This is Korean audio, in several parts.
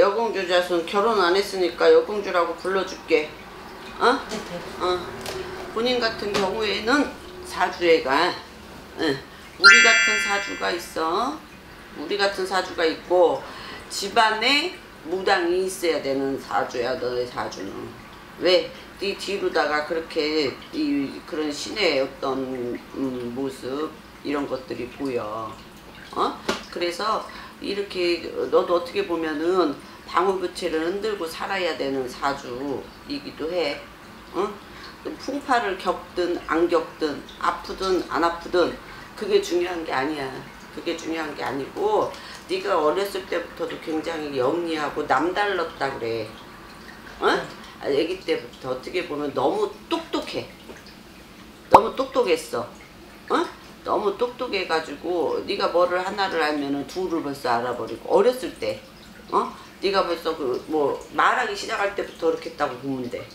여공주 자손 결혼 안 했으니까 여공주라고 불러줄게. 어? 본인 같은 경우에는 사주애가 우리 같은 사주가 있어. 우리 같은 사주가 있고 집안에 무당이 있어야 되는 사주야. 너의 사주는. 왜? 네 뒤로다가 그렇게 그런 신의 어떤 모습 이런 것들이 보여. 그래서 이렇게 너도 어떻게 보면은 방울부채를 흔들고 살아야 되는 사주이기도 해. 풍파를 겪든 안 겪든 아프든 안 아프든 그게 중요한 게 아니야. 그게 중요한 게 아니고 네가 어렸을 때부터도 굉장히 영리하고 남달랐다 그래. 아기 때부터 어떻게 보면 너무 똑똑해. 너무 똑똑했어. 너무 똑똑해가지고 네가 뭐를 하나를 알면은 둘을 벌써 알아버리고 어렸을 때 네가 벌써 말하기 시작할 때부터 그렇게 했다고 보면 돼.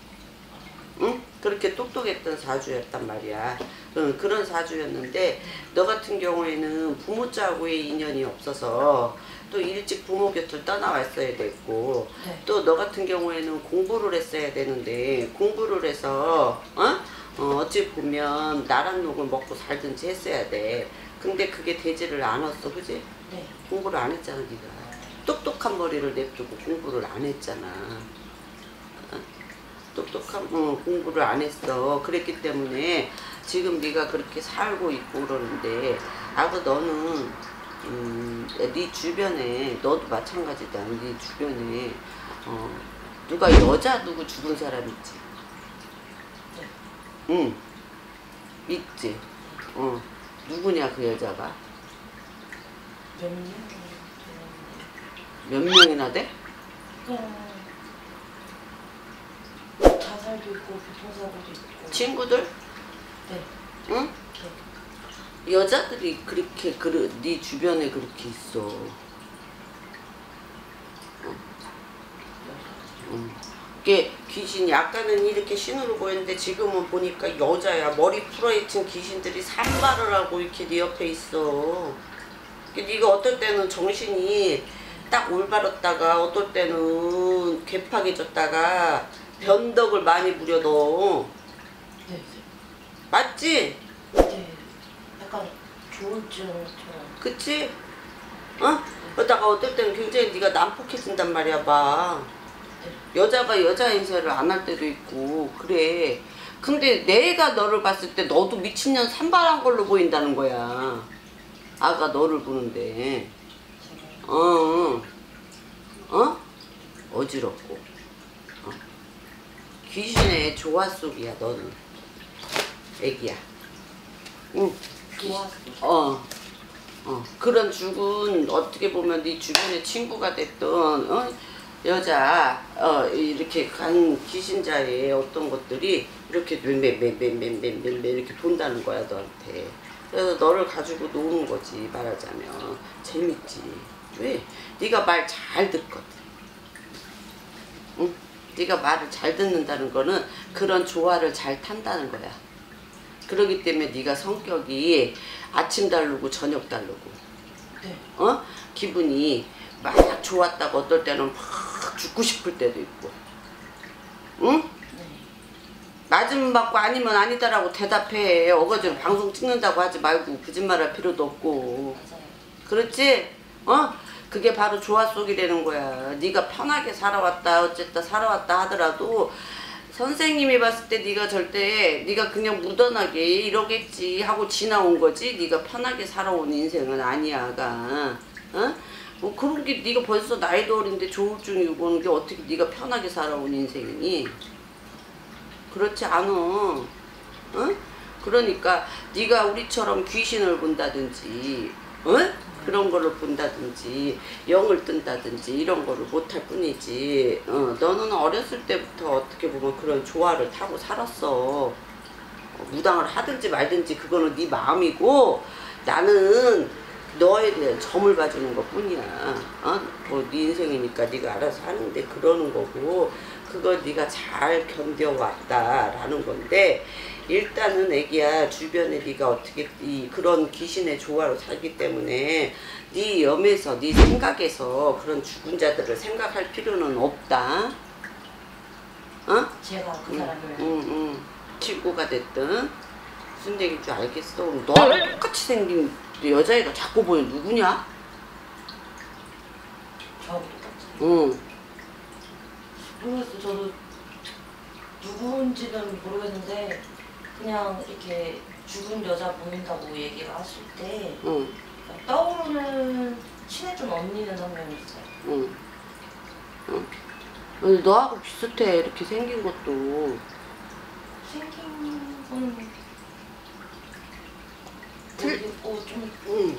그렇게 똑똑했던 사주였단 말이야. 그런 사주였는데 너 같은 경우에는 부모자하고의 인연이 없어서 또 일찍 부모 곁을 떠나왔어야 됐고 또 너 같은 경우에는 공부를 했어야 되는데 공부를 해서 어찌 보면 나랑 녹을 먹고 살든지 했어야 돼. 근데 그게 되지를 않았어. 그지? 네. 공부를 안 했잖아. 네가 똑똑한 머리를 냅두고 공부를 안 했잖아. 똑똑한 공부를 안 했어. 그랬기 때문에 지금 네가 그렇게 살고 있고 그러는데 너는 네 주변에 너도 마찬가지다. 네 주변에 누가 여자 누구 죽은 사람 있지? 응 있지. 누구냐 그 여자가? 몇 명이나 돼? 자살도 있고 교통사고도 있고. 친구들? 네. 응? 네. 여자들이 그렇게 네 주변에 그렇게 있어. 이게 귀신이 아까는 이렇게 신으로 보였는데 지금은 보니까 여자야. 머리 풀어헤친 귀신들이 산발을 하고 이렇게 네 옆에 있어. 네가 어떨 때는 정신이 딱 올바랐다가 어떨 때는 괴팍해졌다가 변덕을 많이 부려. 네. 맞지? 네. 약간 조울증처럼. 그치? 그러다가 어떨 때는 굉장히 네가 난폭해진단 말이야. 봐. 여자가 여자 인쇄를 안 할 때도 있고 그래. 근데 내가 너를 봤을 때 너도 미친년 산발한 걸로 보인다는 거야. 아가 너를 보는데 어지럽고 귀신의 조화 속이야 너는. 애기야. 응. 조화 속? 그런 죽은 어떻게 보면 네 주변에 친구가 됐던 여자 이렇게 간 귀신자의 어떤 것들이 이렇게 맴 이렇게 돈다는 거야 너한테. 그래서 너를 가지고 노는 거지. 말하자면 재밌지. 왜? 네가 말 잘 듣거든. 응? 네가 말을 잘 듣는다는 거는 그런 조화를 잘 탄다는 거야. 그러기 때문에 네가 성격이 아침 다르고 저녁 다르고 네. 기분이 막 좋았다고 어떨 때는 막 죽고 싶을 때도 있고. 응? 네. 맞으면 맞고 아니면 아니다라고 대답해. 어거지로 방송 찍는다고 하지 말고 거짓말할 필요도 없고. 맞아요. 그렇지? 그게 바로 조화 속이 되는 거야. 네가 편하게 살아왔다 어쨌다 살아왔다 하더라도 선생님이 봤을 때 네가 절대 네가 그냥 무던하게 이러겠지 하고 지나온 거지. 네가 편하게 살아온 인생은 아니야가. 뭐 그런 게 네가 벌써 나이도 어린데 조울증이 오는 게 어떻게 네가 편하게 살아온 인생이니? 그렇지 않아. 그러니까 네가 우리처럼 귀신을 본다든지 그런 거를 본다든지 영을 뜬다든지 이런 거를 못할 뿐이지. 너는 어렸을 때부터 어떻게 보면 그런 조화를 타고 살았어. 무당을 하든지 말든지 그거는 네 마음이고 나는 너에 대한 점을 봐주는 것 뿐이야. 뭐 네 인생이니까 네가 알아서 하는데 그러는 거고 그걸 네가 잘 견뎌왔다라는 건데, 일단은 애기야, 주변에 네가 어떻게 그런 귀신의 조화로 살기 때문에 네 염에서, 네 생각에서 그런 죽은 자들을 생각할 필요는 없다. 어? 제가 그 사람을 친구가 됐든 무슨 얘기인 줄 알겠어. 너랑 똑같이 생긴 여자애가 자꾸 보니 누구냐? 저하고 똑같이. 응. 모르겠어요. 저도 누구인지는 모르겠는데 그냥 이렇게 죽은 여자 보인다고 얘기를 하실 때 응. 떠오르는 친해진 언니는 한 명 있어요. 응. 응. 아니, 너하고 비슷해. 이렇게 생긴 것도. 생긴 거는 모르겠고 좀 응.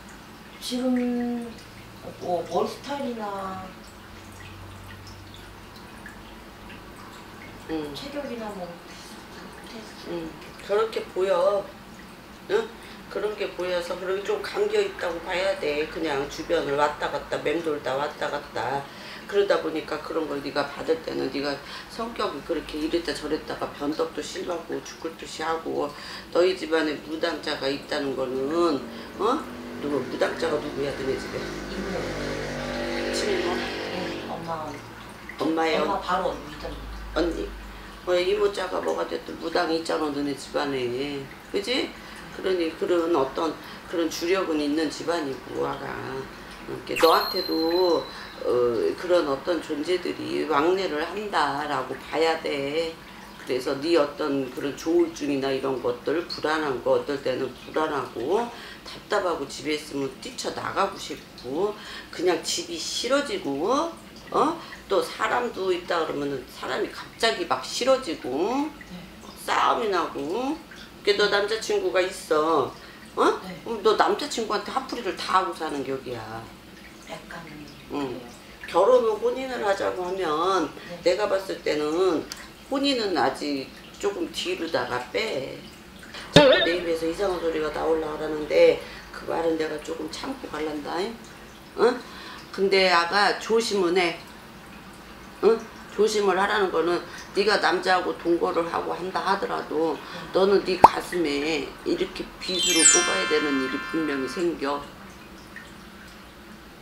지금 뭐 머리 스타일이나 응. 체격이나 뭐 비슷해. 그렇게 보여. 응? 그런 게 보여서 그렇게 좀 감겨 있다고 봐야 돼. 그냥 주변을 왔다 갔다 맴돌다 왔다 갔다 그러다 보니까 그런 걸 네가 받을 때는 네가 성격이 그렇게 이랬다 저랬다가 변덕도 심하고 죽을 듯이 하고, 너희 집안에 무당자가 있다는 거는 누구 무당자가 누구야 너네 집에? 이모. 친이모? 엄마. 엄마예요? 엄마 바로 믿음. 언니? 이모자가 뭐가 됐든 무당이 있잖아 너네 집안에. 그지? 그러니 그런 어떤 그런 주력은 있는 집안이고 아가. 이렇게 너한테도 그런 어떤 존재들이 왕래를 한다라고 봐야 돼. 그래서 네 어떤 그런 조울증이나 이런 것들, 불안한 거, 어떨 때는 불안하고 답답하고 집에 있으면 뛰쳐나가고 싶고 그냥 집이 싫어지고 또 사람도 있다 그러면 사람이 갑자기 막 싫어지고 싸움이 나고. 그게 너 남자친구가 있어. 네. 그럼 너 남자친구한테 화풀이를 다 하고 사는 격이야. 약간 응. 결혼을 혼인을 하자고 하면 네. 내가 봤을 때는 혼인은 아직 조금 뒤로다가 빼. 자꾸 내 입에서 이상한 소리가 나오려고 하는데 그 말은 내가 조금 참고 갈란다. 응? 근데 아가 조심은 해. 응? 조심을 하라는 거는 네가 남자하고 동거를 하고 한다 하더라도 너는 네 가슴에 이렇게 비수를 꼽아야 되는 일이 분명히 생겨.